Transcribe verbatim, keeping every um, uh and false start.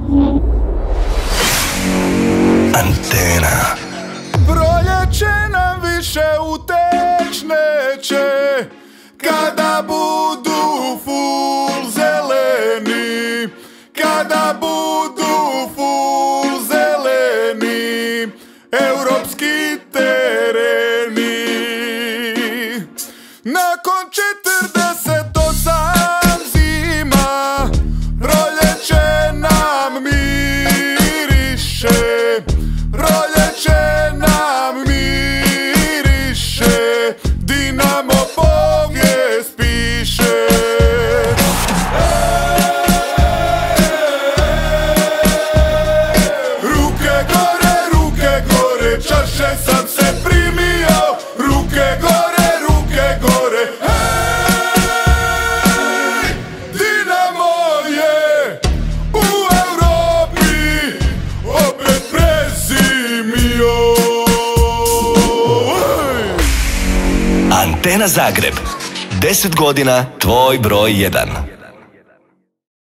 Antena. Proljeće nam više uteć neće, kada budu ful zeleni, kada budu ful zeleni europski tereni. Nakon četrdeset osam zima, proljeće nam miriše, proljeće nam miriše, Dinamo povijest piše. Ruke gore, ruke gore, čaše sam se primio, ruke gore, ruke gore. Hej, Dinamo je u Europi opet prezimio. Antena Zagreb. Deset godina tvoj broj jedan.